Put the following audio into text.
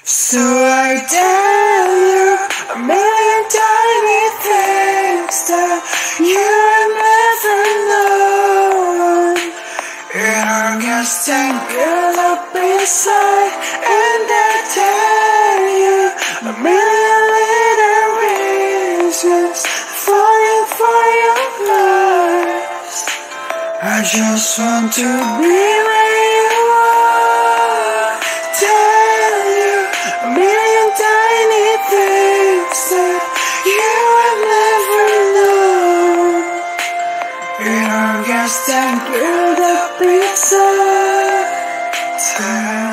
So I tell you a million tiny things that you never known. In our gas tank built up inside, and I tell you a million little reasons falling for your eyes. I just want to be where you are. Tell you a million tiny things that you have never known. In our gas tank built up inside.